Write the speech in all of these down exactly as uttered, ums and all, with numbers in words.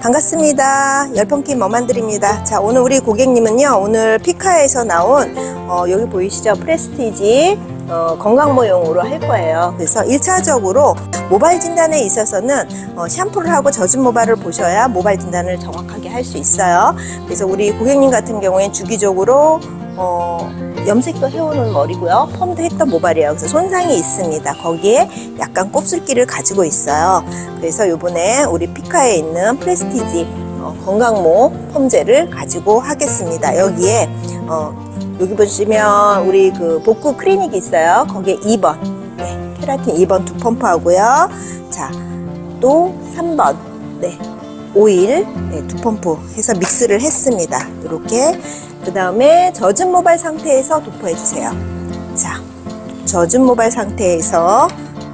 반갑습니다. 열펑킴 머만들입니다. 자, 오늘 우리 고객님은요, 오늘 피카에서 나온 어, 여기 보이시죠? 프레스티지 어, 건강모용으로 할 거예요. 그래서 일 차적으로 모발 진단에 있어서는 어, 샴푸를 하고 젖은 모발을 보셔야 모발 진단을 정확하게 할 수 있어요. 그래서 우리 고객님 같은 경우엔 주기적으로 어, 염색도 해오는 머리고요, 펌도 했던 모발이에요. 그래서 손상이 있습니다. 거기에 약간 곱슬기를 가지고 있어요. 그래서 요번에 우리 피카에 있는 프레스티지 어, 건강모 펌제를 가지고 하겠습니다. 여기에 어, 여기 보시면 우리 그 복구 클리닉이 있어요. 거기에 이 번, 네, 케라틴 이 번 두 펌프 하고요. 자, 또 삼 번, 네, 오일 네, 두 펌프 해서 믹스를 했습니다. 이렇게. 그 다음에 젖은 모발 상태에서 도포해 주세요. 자, 젖은 모발 상태에서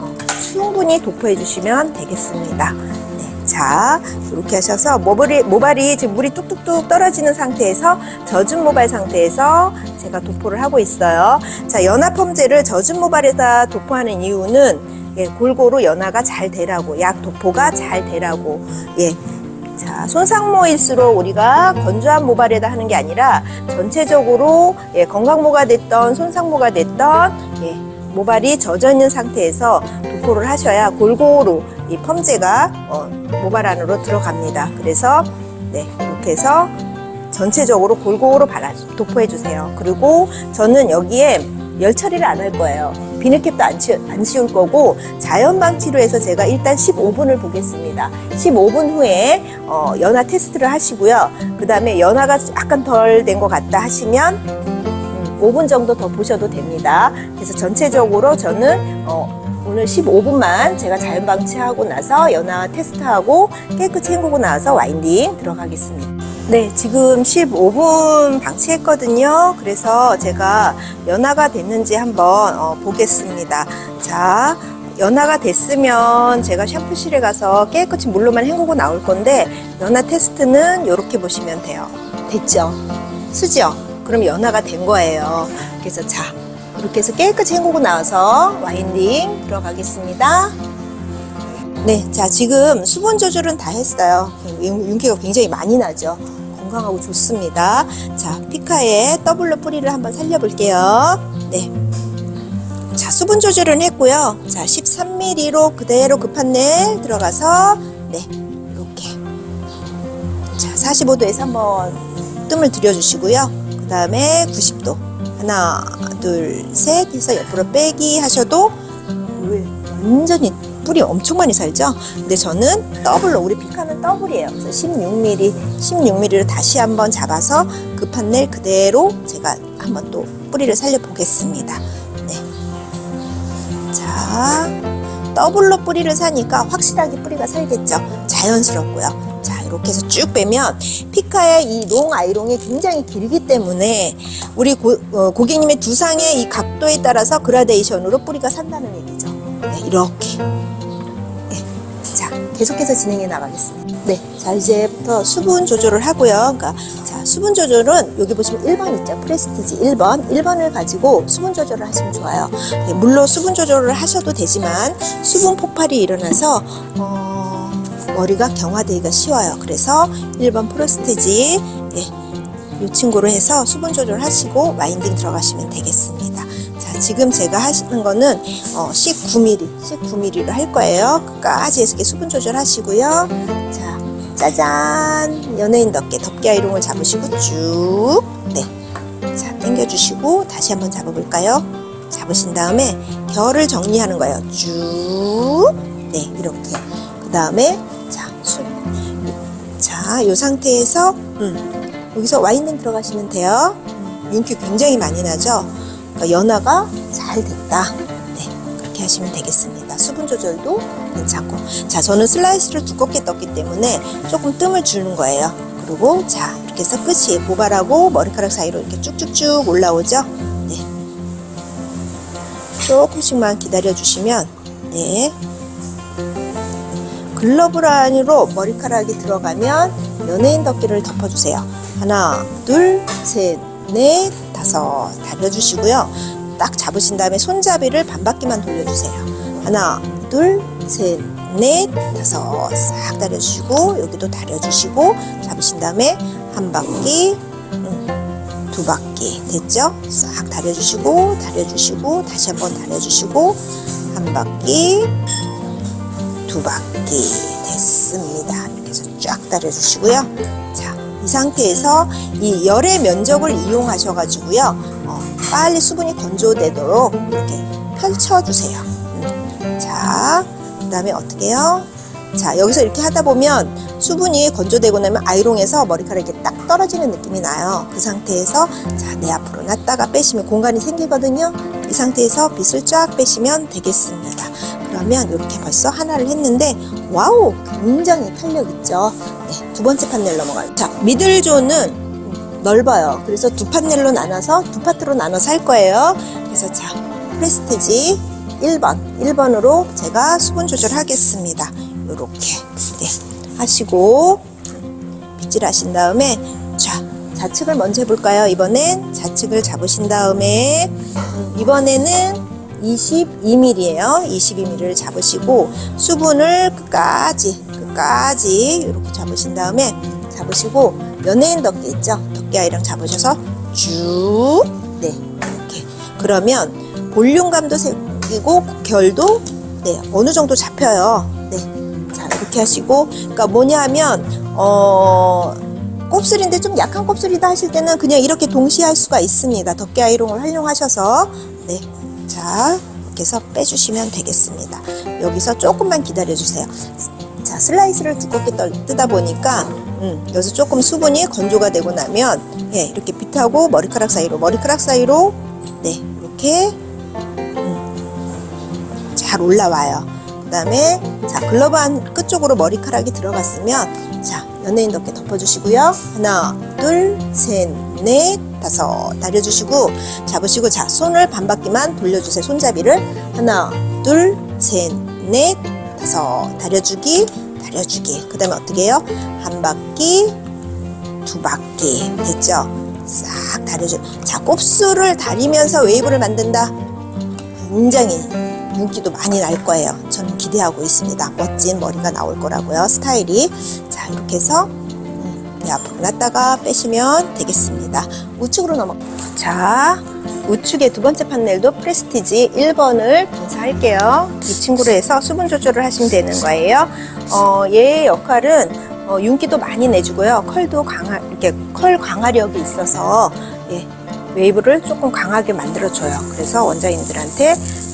충분히 도포해 주시면 되겠습니다. 네, 자, 이렇게 하셔서 모발이, 모발이 지금 물이 뚝뚝뚝 떨어지는 상태에서 젖은 모발 상태에서 제가 도포를 하고 있어요. 자, 연화 펌제를 젖은 모발에다 도포하는 이유는 예, 골고루 연화가 잘 되라고, 약 도포가 잘 되라고. 예. 자, 손상모일수록 우리가 건조한 모발에다 하는 게 아니라 전체적으로 예, 건강모가 됐던 손상모가 됐던 예, 모발이 젖어 있는 상태에서 도포를 하셔야 골고루 이 펌제가 어, 모발 안으로 들어갑니다. 그래서 네, 이렇게 해서 전체적으로 골고루 발라 도포해 주세요. 그리고 저는 여기에 열 처리를 안 할 거예요. 비늘캡도 안, 치, 안 씌울 거고 자연방치로 해서 제가 일단 십오 분을 보겠습니다. 십오 분 후에 어, 연화 테스트를 하시고요. 그 다음에 연화가 약간 덜 된 것 같다 하시면 음, 오 분 정도 더 보셔도 됩니다. 그래서 전체적으로 저는 어, 오늘 십오 분만 제가 자연방치하고 나서 연화 테스트하고 깨끗이 헹구고 나서 와인딩 들어가겠습니다. 네, 지금 십오 분 방치했거든요. 그래서 제가 연화가 됐는지 한번 어, 보겠습니다. 자, 연화가 됐으면 제가 샴푸실에 가서 깨끗이 물로만 헹구고 나올 건데 연화 테스트는 이렇게 보시면 돼요. 됐죠? 쓰죠? 그럼 연화가 된 거예요. 그래서 자, 이렇게 해서 깨끗이 헹구고 나와서 와인딩 들어가겠습니다. 네, 자, 지금 수분 조절은 다 했어요. 윤기가 굉장히 많이 나죠. 건강하고 좋습니다. 자, 피카의 더블로 뿌리를 한번 살려볼게요. 네. 자, 수분 조절은 했고요. 자, 십삼 밀리리터로 그대로 급한 넬 들어가서 네, 이렇게. 자, 사십오 도에서 한번 뜸을 들여주시고요. 그 다음에 구십 도. 하나, 둘, 셋 해서 옆으로 빼기 하셔도 완전히 뿌리 엄청 많이 살죠? 근데 저는 더블로, 우리 피카는 더블이에요. 그래서 십육 밀리리터, 십육 밀리리터를 다시 한번 잡아서 급한 넬 그대로 제가 한번 또 뿌리를 살려 보겠습니다. 네. 자, 더블로 뿌리를 사니까 확실하게 뿌리가 살겠죠? 자연스럽고요. 자, 이렇게 해서 쭉 빼면 피카의 이 롱 아이롱이 굉장히 길기 때문에 우리 고, 어, 고객님의 두상의 이 각도에 따라서 그라데이션으로 뿌리가 산다는 얘기죠. 네, 이렇게. 자, 계속해서 진행해 나가겠습니다. 네, 자, 이제부터 수분 조절을 하고요. 그러니까, 자, 수분 조절은 여기 보시면 일 번 있죠. 프레스티지 일 번. 일 번을 가지고 수분 조절을 하시면 좋아요. 네, 물론 수분 조절을 하셔도 되지만 수분 폭발이 일어나서 어, 머리가 경화되기가 쉬워요. 그래서 일 번 프레스티지 예, 이 친구로 해서 수분 조절을 하시고 와인딩 들어가시면 되겠습니다. 자, 지금 제가 하시는 거는 어, 십구 밀리리터, 십구 밀리리터로 할 거예요. 끝까지 해서 수분 조절하시고요. 자, 짜잔! 연예인 덮개, 덮개 아이롱을 잡으시고 쭉, 네, 자, 당겨주시고 다시 한번 잡아볼까요? 잡으신 다음에 결을 정리하는 거예요. 쭉, 네, 이렇게. 그 다음에 자, 수, 자, 이 상태에서 음, 여기서 와인딩 들어가시면 돼요. 음, 윤기 굉장히 많이 나죠? 연화가 잘 됐다. 네, 그렇게 하시면 되겠습니다. 수분 조절도 괜찮고. 자, 저는 슬라이스를 두껍게 떴기 때문에 조금 뜸을 주는 거예요. 그리고 자, 이렇게 해서 끝이 모발하고 머리카락 사이로 이렇게 쭉쭉쭉 올라오죠. 네, 조금씩만 기다려 주시면 네, 글러브 안으로 머리카락이 들어가면 연예인 덮개를 덮어주세요. 하나, 둘, 셋, 넷, 다섯 다려주시고요. 딱 잡으신 다음에 손잡이를 반바퀴만 돌려주세요. 하나, 둘, 셋, 넷, 다섯 싹 다려주시고 여기도 다려주시고 잡으신 다음에 한 바퀴, 음, 두 바퀴 됐죠? 싹 다려주시고 다려주시고 다시 한번 다려주시고 한 바퀴, 두 바퀴 됐습니다. 이렇게 해서 쫙 다려주시고요. 자, 이 상태에서 이 열의 면적을 이용하셔가지고요, 어, 빨리 수분이 건조되도록 이렇게 펼쳐주세요. 음. 자, 그 다음에 어떻게 해요? 자, 여기서 이렇게 하다 보면 수분이 건조되고 나면 아이롱에서 머리카락이 딱 떨어지는 느낌이 나요. 그 상태에서 자, 내 앞으로 놨다가 빼시면 공간이 생기거든요. 이 상태에서 빗을 쫙 빼시면 되겠습니다. 그러면 이렇게 벌써 하나를 했는데 와우, 굉장히 탄력 있죠. 네, 두 번째 판넬 넘어가요. 자, 미들존은 넓어요. 그래서 두 판넬로 나눠서 두 파트로 나눠서 할 거예요. 그래서 자, 프레스티지 일 번, 일 번으로 제가 수분 조절하겠습니다. 요렇게 네, 하시고 빗질 하신 다음에 자, 좌측을 먼저 해볼까요? 이번엔 좌측을 잡으신 다음에 음, 이번에는 이십이 밀리미터예요. 이십이 밀리미터를 잡으시고 수분을 끝까지 끝까지 이렇게 잡으신 다음에 잡으시고 연예인 덮개 있죠? 덮개 아이랑 잡으셔서 쭉 네, 이렇게 그러면 볼륨감도 생기고 결도 네, 어느 정도 잡혀요. 네, 자 이렇게 하시고 그러니까 뭐냐 하면 어 곱슬인데 좀 약한 곱슬이다 하실 때는 그냥 이렇게 동시에 할 수가 있습니다. 덮개 아이롱을 활용하셔서 네, 자 이렇게 해서 빼주시면 되겠습니다. 여기서 조금만 기다려 주세요. 자, 슬라이스를 두껍게 뜨다 보니까 음, 여기서 조금 수분이 건조가 되고 나면 예, 이렇게 빗하고 머리카락 사이로 머리카락 사이로 네, 이렇게 음, 잘 올라와요. 그 다음에 자, 글러브 한 끝쪽으로 머리카락이 들어갔으면 자, 연예인 덮개 덮어주시고요. 하나, 둘, 셋, 넷, 다섯 다려주시고 잡으시고 자, 손을 반바퀴만 돌려주세요. 손잡이를 하나, 둘, 셋, 넷, 다섯 다려주기, 다려주기. 그 다음에 어떻게 해요? 한 바퀴, 두 바퀴 됐죠? 싹 다려줘. 자, 곱슬을 다리면서 웨이브를 만든다. 굉장히 윤기도 많이 날 거예요. 저는 기대하고 있습니다. 멋진 머리가 나올 거라고요. 스타일이. 자, 이렇게 해서 음, 네, 앞으로 놨다가 빼시면 되겠습니다. 우측으로 넘어. 자, 우측의 두 번째 판넬도 프레스티지 일 번을 분사할게요. 이 친구로 해서 수분 조절을 하시면 되는 거예요. 어, 얘의 역할은 어, 윤기도 많이 내주고요. 컬도 강하, 이렇게 컬 강화력이 있어서 예, 웨이브를 조금 강하게 만들어줘요. 그래서 원장님들한테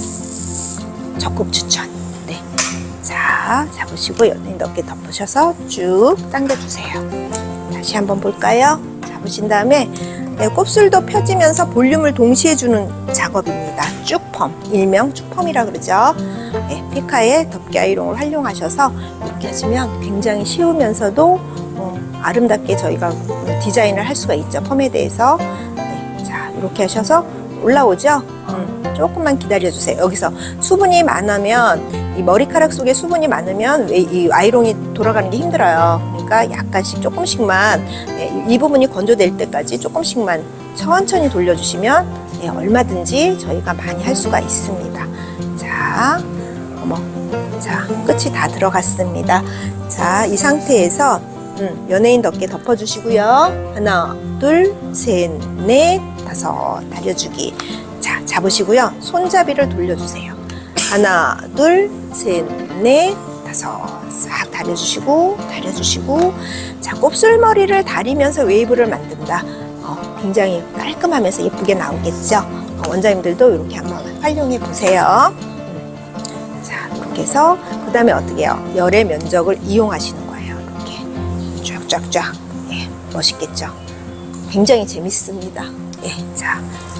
적극 추천. 네. 자, 잡으시고 연예인 덮개 덮으셔서 쭉 당겨주세요. 다시 한번 볼까요? 잡으신 다음에 네, 곱슬도 펴지면서 볼륨을 동시에 주는 작업입니다. 쭉펌, 일명 쭉펌이라 그러죠. 네, 피카의 덮개 아이롱을 활용하셔서 이렇게 하시면 굉장히 쉬우면서도 어, 아름답게 저희가 디자인을 할 수가 있죠. 펌에 대해서. 네, 자, 이렇게 하셔서 올라오죠. 음, 조금만 기다려주세요. 여기서 수분이 많으면 이 머리카락 속에 수분이 많으면 이 아이롱이 돌아가는 게 힘들어요. 그러니까 약간씩 조금씩만 이 부분이 건조될 때까지 조금씩만 천천히 돌려주시면 예, 얼마든지 저희가 많이 할 수가 있습니다. 자, 어머, 자 끝이 다 들어갔습니다. 자, 이 상태에서 음, 연예인 덮개 덮어주시고요. 하나, 둘, 셋, 넷, 다섯 다려주기. 자, 잡으시고요. 손잡이를 돌려주세요. 하나, 둘, 셋, 넷, 다섯 싹 다려주시고 다려주시고 자, 곱슬머리를 다리면서 웨이브를 만든다. 어, 굉장히 깔끔하면서 예쁘게 나오겠죠. 어, 원장님들도 이렇게 한번 활용해 보세요. 음. 자, 이렇게 해서 그 다음에 어떻게 해요? 열의 면적을 이용하시는 거예요. 이렇게 쫙쫙쫙. 예, 멋있겠죠. 굉장히 재밌습니다. 예, 자,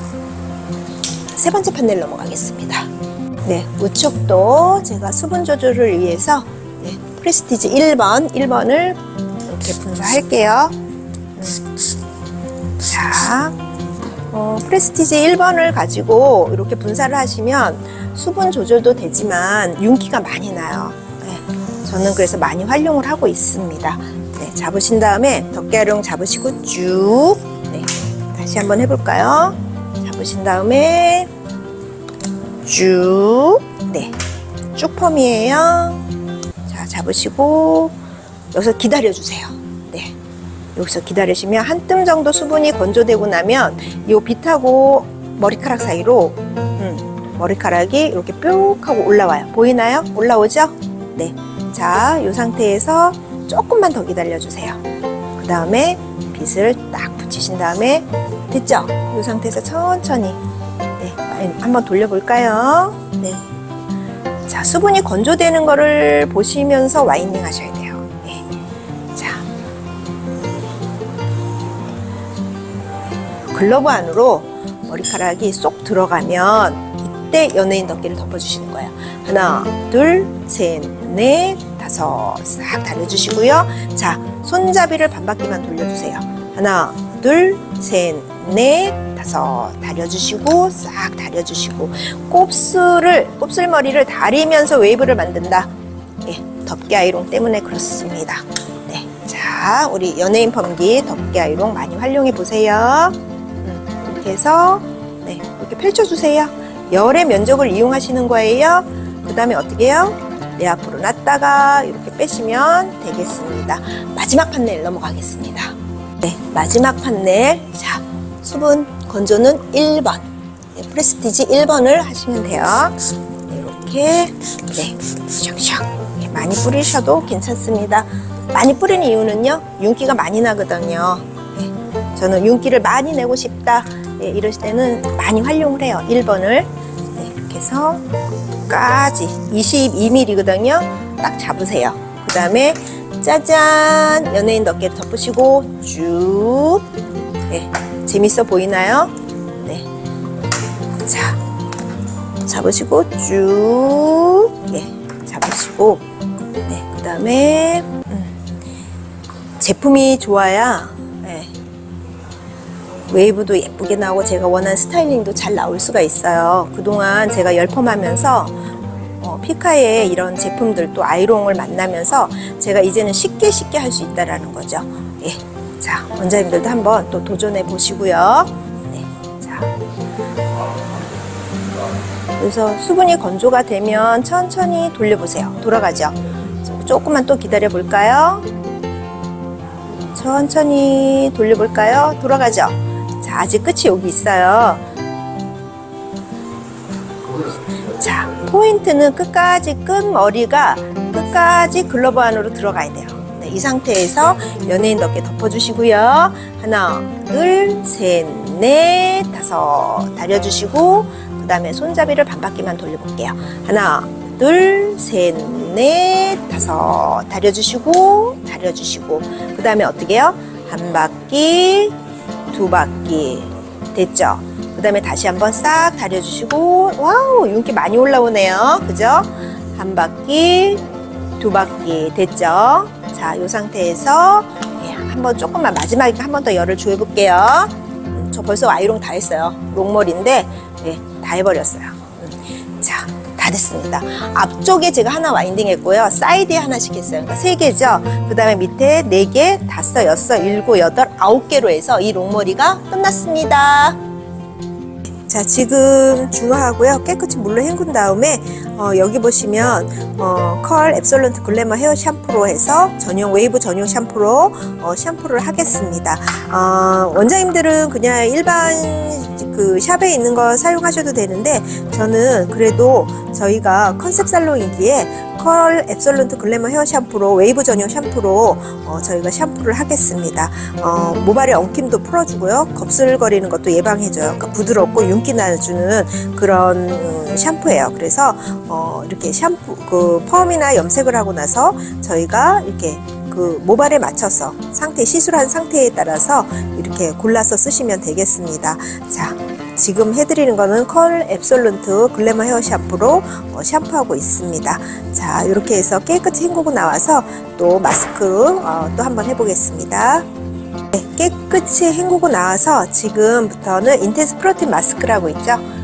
세 번째 판넬 넘어가겠습니다. 네, 우측도 제가 수분 조절을 위해서 네, 프레스티지 일 번, 일 번을 이렇게 분사할게요. 음. 자, 어, 프레스티지 일 번을 가지고 이렇게 분사를 하시면 수분 조절도 되지만 윤기가 많이 나요. 네, 저는 그래서 많이 활용을 하고 있습니다. 네, 잡으신 다음에 덮개아이롱 잡으시고 쭉 네, 다시 한번 해볼까요? 잡으신 다음에 쭉, 네, 쭉 펌이에요. 자, 잡으시고 여기서 기다려주세요. 네, 여기서 기다리시면 한 뜸 정도 수분이 건조되고 나면 이 빗하고 머리카락 사이로 음, 머리카락이 이렇게 뿅 하고 올라와요. 보이나요? 올라오죠? 네, 자, 이 상태에서 조금만 더 기다려주세요. 그 다음에 빗을 딱 붙이신 다음에 됐죠? 이 상태에서 천천히 네, 한번 돌려볼까요? 네. 자, 수분이 건조되는 거를 보시면서 와인딩 하셔야 돼요. 네. 자, 글러브 안으로 머리카락이 쏙 들어가면 이때 연예인 덮개를 덮어주시는 거예요. 하나, 둘, 셋, 넷, 다섯 싹 다려주시고요. 자, 손잡이를 반바퀴만 돌려주세요. 하나, 둘, 셋, 넷, 다섯 다려주시고 싹 다려주시고 곱슬을 곱슬머리를 다리면서 웨이브를 만든다. 예, 덮개 아이롱 때문에 그렇습니다. 네, 자, 우리 연예인 펌기 덮개 아이롱 많이 활용해 보세요. 음, 이렇게 해서 네, 이렇게 펼쳐주세요. 열의 면적을 이용하시는 거예요. 그 다음에 어떻게 해요? 내 앞으로 놨다가 이렇게 빼시면 되겠습니다. 마지막 판넬 넘어가겠습니다. 네, 마지막 판넬. 자, 수분 건조는 일 번. 네, 프레스티지 일 번을 하시면 돼요. 이렇게 네, 샥샥 네, 많이 뿌리셔도 괜찮습니다. 많이 뿌리는 이유는요, 윤기가 많이 나거든요. 네, 저는 윤기를 많이 내고 싶다. 네, 이럴 때는 많이 활용을 해요. 일 번을 네, 이렇게 해서 까지 이십이 밀리미터거든요. 딱 잡으세요. 그 다음에 짜잔, 연예인 덮개 덮으시고 쭉. 네, 재밌어 보이나요? 네, 자, 잡으시고 쭉. 예, 잡으시고 네, 그 다음에 음, 제품이 좋아야 네, 웨이브도 예쁘게 나오고 제가 원하는 스타일링도 잘 나올 수가 있어요. 그동안 제가 열펌하면서 어, 피카의 이런 제품들도 아이롱을 만나면서 제가 이제는 쉽게 쉽게 할 수 있다라는 거죠. 예, 자, 원장님들도 한번 또 도전해 보시고요. 네, 자, 그래서 수분이 건조가 되면 천천히 돌려보세요. 돌아가죠. 조금만 또 기다려 볼까요? 천천히 돌려볼까요? 돌아가죠. 자, 아직 끝이 여기 있어요. 자, 포인트는 끝까지 끝머리가 끝까지 글러브 안으로 들어가야 돼요. 네, 이 상태에서 연예인 덮개 덮어주시고요. 하나, 둘, 셋, 넷, 다섯 다려주시고 그 다음에 손잡이를 반바퀴만 돌려볼게요. 하나, 둘, 셋, 넷, 다섯 다려주시고 다려주시고 그 다음에 어떻게 해요? 한 바퀴, 두 바퀴 됐죠? 그 다음에 다시 한번 싹 다려주시고 와우, 윤기 많이 올라오네요. 그죠? 한 바퀴, 두 바퀴 됐죠? 자, 이 상태에서 예, 한번 조금만 마지막에 한 번 더 열을 주해 볼게요. 음, 저 벌써 아이롱 다 했어요. 롱머리인데 예, 다 해버렸어요. 음, 자, 다 됐습니다. 앞쪽에 제가 하나 와인딩 했고요. 사이드에 하나씩 했어요. 그러니까 세 개죠. 그 다음에 밑에 네 개, 다섯, 여섯, 일곱, 여덟, 아홉 개로 해서 이 롱머리가 끝났습니다. 자, 지금 중화하고요. 깨끗이 물로 헹군 다음에 어, 여기 보시면 어, 컬 앱솔런트 글래머 헤어 샴푸로 해서 전용 웨이브 전용 샴푸로 어, 샴푸를 하겠습니다. 어, 원장님들은 그냥 일반 그 샵에 있는 거 사용하셔도 되는데 저는 그래도 저희가 컨셉 살롱이기에 컬 앱솔런트 글래머 헤어 샴푸로 웨이브 전용 샴푸로 어, 저희가 샴푸를 하겠습니다. 어, 모발의 엉킴도 풀어주고요. 겁슬거리는 것도 예방해줘요. 그러니까 부드럽고 윤기 나주는 그런 음, 샴푸예요. 그래서 어, 이렇게 샴푸 그 펌이나 염색을 하고 나서 저희가 이렇게 그 모발에 맞춰서 상태 시술한 상태에 따라서 이렇게 골라서 쓰시면 되겠습니다. 자, 지금 해드리는 거는 컬 앱솔런트 글래머 헤어 샴푸로 어, 샴푸하고 있습니다. 자, 이렇게 해서 깨끗이 헹구고 나와서 또 마스크로 어, 또 한번 해보겠습니다. 네, 깨끗이 헹구고 나와서 지금부터는 인텐스 프로틴 마스크라고 있죠.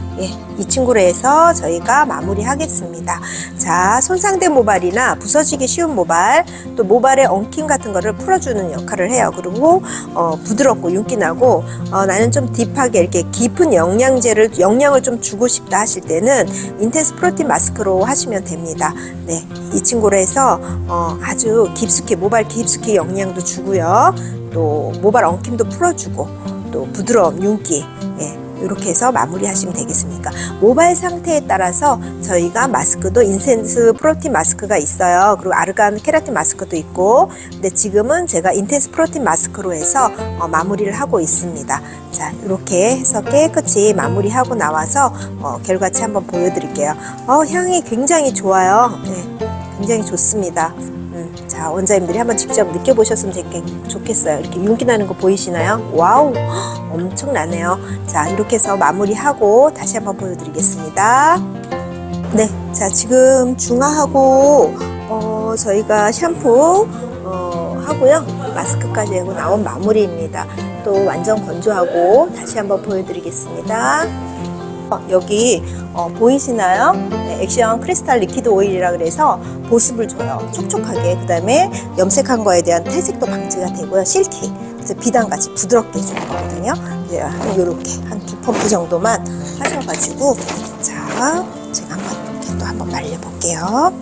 예, 이 친구로 해서 저희가 마무리 하겠습니다. 자, 손상된 모발이나 부서지기 쉬운 모발, 또 모발의 엉킴 같은 거를 풀어주는 역할을 해요. 그리고 어, 부드럽고 윤기 나고 어, 나는 좀 딥하게 이렇게 깊은 영양제를 영양을 좀 주고 싶다 하실 때는 인텐스 프로틴 마스크로 하시면 됩니다. 네, 이 친구로 해서 어, 아주 깊숙이 모발 깊숙이 영양도 주고요. 또 모발 엉킴도 풀어주고 또 부드러움, 윤기, 예, 이렇게 해서 마무리 하시면 되겠습니까? 모발 상태에 따라서 저희가 마스크도 인텐스 프로틴 마스크가 있어요. 그리고 아르간 케라틴 마스크도 있고, 근데 지금은 제가 인텐스 프로틴 마스크로 해서 어, 마무리를 하고 있습니다. 자, 이렇게 해서 깨끗이 마무리하고 나와서 어, 결과치 한번 보여드릴게요. 어, 향이 굉장히 좋아요. 네, 굉장히 좋습니다. 음, 자, 원장님들이 한번 직접 느껴보셨으면 좋겠어요. 이렇게 윤기 나는 거 보이시나요? 와우, 엄청 나네요. 자, 이렇게 해서 마무리하고 다시 한번 보여드리겠습니다. 네, 자, 지금 중화하고 어, 저희가 샴푸 어, 하고요, 마스크까지 하고 나온 마무리입니다. 또 완전 건조하고 다시 한번 보여드리겠습니다. 어, 여기 어, 보이시나요? 네, 액션 크리스탈 리퀴드 오일이라 그래서 보습을 줘요. 촉촉하게. 그 다음에 염색한 거에 대한 탈색도 방지가 되고요. 실키, 그래서 비단같이 부드럽게 해주는 거거든요. 이렇게 한 두 펌프 정도만 하셔가지고, 자, 제가 한번 이렇게 또 한번 말려볼게요.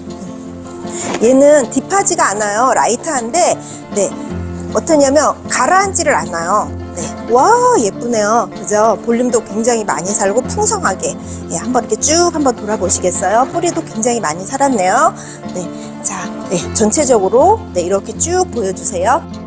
얘는 딥하지가 않아요. 라이트한데, 네, 어떠냐면 가라앉지를 않아요. 네, 와, 예쁘네요. 그죠? 볼륨도 굉장히 많이 살고 풍성하게. 예, 한번 이렇게 쭉 한번 돌아보시겠어요? 뿌리도 굉장히 많이 살았네요. 네, 자, 네, 전체적으로 네, 이렇게 쭉 보여주세요.